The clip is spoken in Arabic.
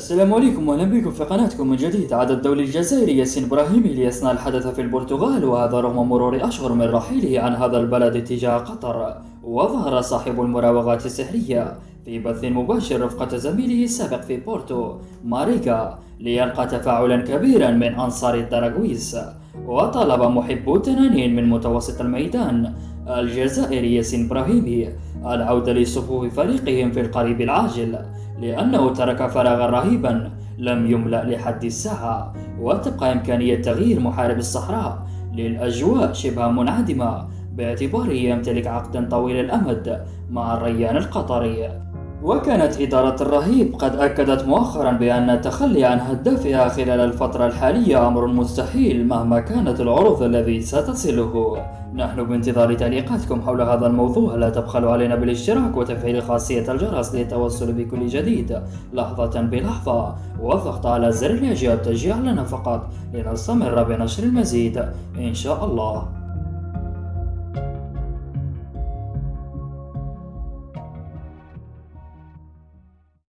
السلام عليكم واهلا بكم في قناتكم من جديد. عاد الدولي الجزائري ياسين إبراهيمي ليصنع الحدث في البرتغال، وهذا رغم مرور أشهر من رحيله عن هذا البلد اتجاه قطر. وظهر صاحب المراوغات السحرية في بث مباشر رفقة زميله السابق في بورتو ماريغا ليلقى تفاعلا كبيرا من أنصار الدراغويس، وطلب محبو التنانين من متوسط الميدان الجزائري ياسين إبراهيمي العودة لصفوف فريقهم في القريب العاجل، لأنه ترك فراغا رهيبا لم يملأ لحد الساعة، وتبقى إمكانية تغيير محارب الصحراء للأجواء شبه منعدمة باعتباره يمتلك عقدا طويل الأمد مع الريان القطري. وكانت إدارة الرهيب قد أكدت مؤخرا بأن التخلي عن هدافها خلال الفترة الحالية أمر مستحيل مهما كانت العروض الذي ستصله. نحن بانتظار تعليقاتكم حول هذا الموضوع، لا تبخلوا علينا بالاشتراك وتفعيل خاصية الجرس للتوصل بكل جديد لحظة بلحظة، والضغط على زر الإعجاب تشجيعا لنا فقط لنستمر بنشر المزيد إن شاء الله.